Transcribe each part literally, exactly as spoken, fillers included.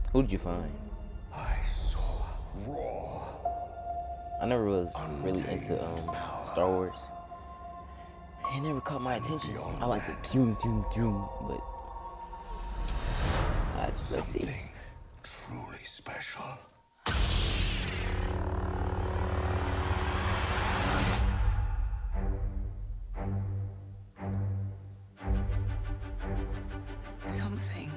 Who did you find? I saw raw. I never was really into um Star Wars. It never caught my attention. I like the zoom, zoom, zoom, but I just let's see. Something truly special. Something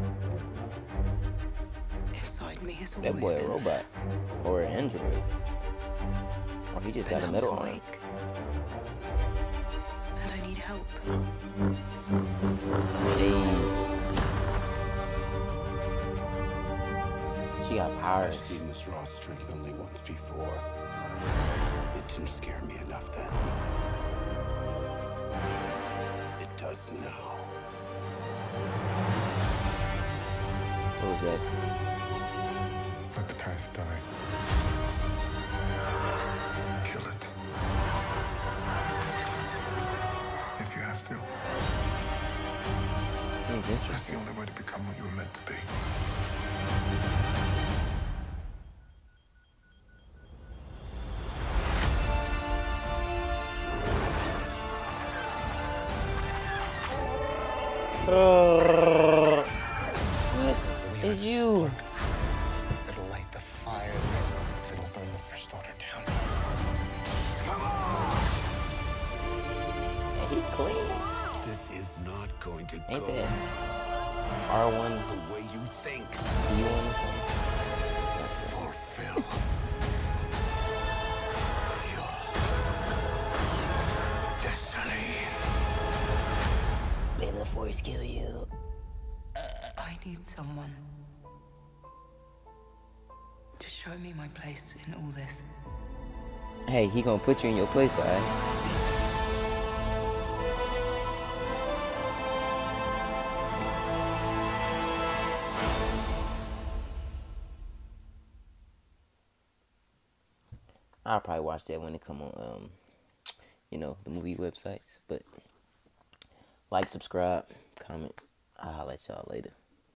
inside me has always That boy a been robot there. or an android, or he just got a But metal I'm arm. awake. And I need help. Hey, she got I've powers. seen this raw strength only once before. It didn't scare me enough then. It does now. What was that? Let the past die. Kill it. If you have to. Seems That's the interesting. only way to become what you were meant to be. What is you? It'll light the fire. It'll burn the First Order down. And he clean. This is not going to Ain't go that R one the way you think. B one or something? Fulfill your destiny. May the force kill you. I need someone to show me my place in all this. Hey, he gonna put you in your place, alright? I'll probably watch that when it come on, um, you know, the movie websites. But like, subscribe, comment. I'll holler at y'all later.